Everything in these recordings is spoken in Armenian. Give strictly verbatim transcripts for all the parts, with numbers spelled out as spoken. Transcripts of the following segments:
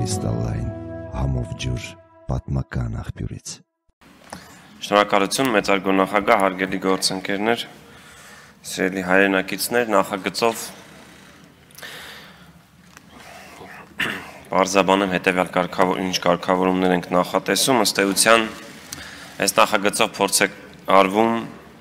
կրիստալային համով ջուր պատմական աղբյուրից։ Շնորհակալություն մեծարգո նախագահ, հարգելի գործընկերներ, սիրելի հայրենակիցներ, նախագծով բարձրաբանեմ հետևյալ կարգավոր, ինչ կարգավորումներ ենք նախատեսում, ըստ էության այս նախագծով փորձ է արվում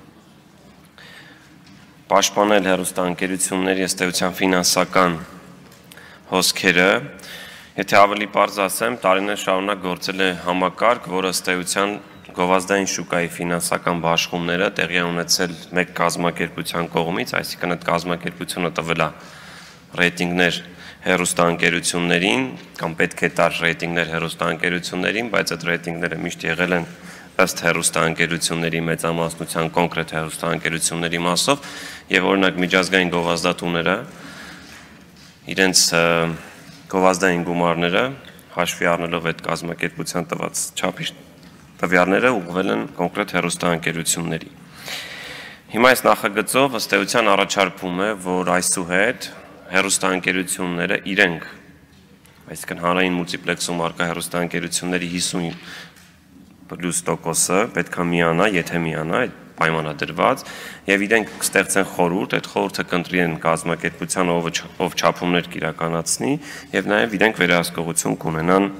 պաշտպանել հեռուստաընկերությունների ըստ էության ֆինանսական հոսքերը, եթե ավելի պարզ ասեմ, տարիներ շարունակ գործել է համակարգ, որը ըստ էության գովազդային շուկայի ֆինանսական բաշխումները տեղի ունեցել մեկ կազմակերպության կողմից, այսինքն այդ կազմակերպությունը տվել է ռեյտինգներ հեռուստաընկերություններին կամ պետք է տար ռեյտինգներ հեռուստաընկերություններին, բայց այդ ռեյտինգները միշտ եղել են ըստ հեռուստաընկերությունների մեծամասնության կոնկրետ հեռուստաընկերությունների մասով եւ օրինակ միջազգային գովազդատուները իրենց գովազդային գումարները հաշվի առնելով այդ կազմակերպության տված չափի տվյալները ուղղվել են կոնկրետ հեռուստաընկերությունների։ Հիմա այս նախագծով ըստ էության առաջարկվում է, որ այսուհետ հեռուստաընկերությունները իրենք, այսինքն հանրային մուլտիպլեքսում առկա հեռուստաընկերությունների հիսուն պլյուս տոկոսը պետք է միանա, եթե միանա, այդ պայմանադրված, եւ իրենք կստեղծեն խորհուրդ, այդ խորհուրդը կընտրեն կազմակերպության, ով, ով չափումներ կիրականացնի, եւ նաեւ իրենք վերահսկողություն կունենան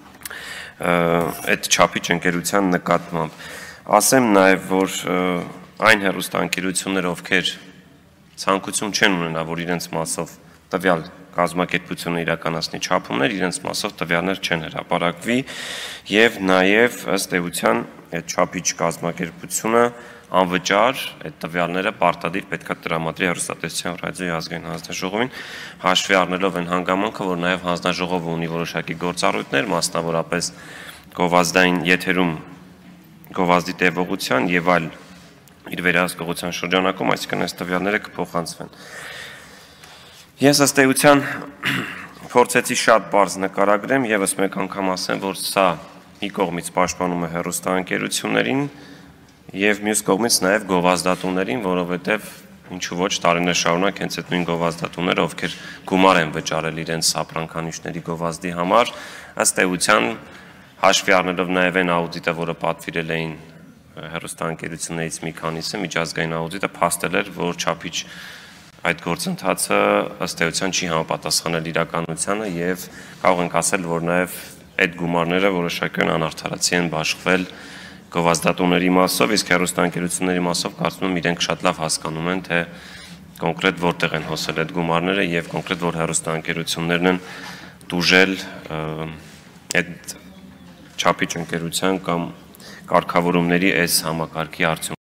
այդ չափիչ ընկերության նկատմամբ։ Ասեմ նաեւ, որ այն հեռուստաընկերությունները, ովքեր ցանկություն չեն ունենա, որ իրենց մասով տվյալ կազմակերպությունը իրականացնի չափումներ, իրենց մասով տվյալներ չեն հրապարակվի եւ նաեւ ըստ էության այդ չափիչ կազմակերպությունը անվճար այդ տվյալները պարտադիր պետք է տրամադրի հեռուստատեսության ռադիոյի ազգային հանձնաժողովին, հաշվի առնելով այն հանգամանքը, որ նաեւ հանձնաժողովը ունի որոշակի գործառույթներ, մասնավորապես գովազդային եթերում գովազդի տևողության եւ այլ իր վերահսկողության շրջանակում, այսինքն այս տվյալները կփոխանցվեն։ Ես ըստ էության փորձեցի շատ բարձ նկարագրեմ, եւս մեկ անգամ ասեմ, որ սա մի կողմից պաշտպանում է հեռուստաընկերություններին եւ մյուս կողմից նաեւ գովազդատուներին, որովհետեւ ինչու ոչ տարիներ շարունակ հենց այդ նույն գովազդատուները, ովքեր գումար են վճարել իրենց սապրանքանիշների գովազդի համար, ըստ էության հաշվի առնելով նաեւ այն աուդիտը, որը պատվիրել էին հեռուստաընկերություններից մի քանիսը, միջազգային աուդիտը փաստել էր, որ չափիչ այդ գործընթացը ըստ էության չի համապատասխանել իրականությանը եւ կարող ենք ասել, որ նաեւ այդ գումարները որոշակիորեն անարդարացի են բաշխվել գովազդատուների մասով, իսկ հեռուստաընկերությունների մասով կարծում եմ իրենք շատ լավ հասկանում են, թե կոնկրետ որտեղ են հոսել այդ գումարները եւ կոնկրետ որ հեռուստաընկերություններն են տուժել այդ չափիչ ընկերության կամ կարգավորումների այս համակարգի արդյունքում։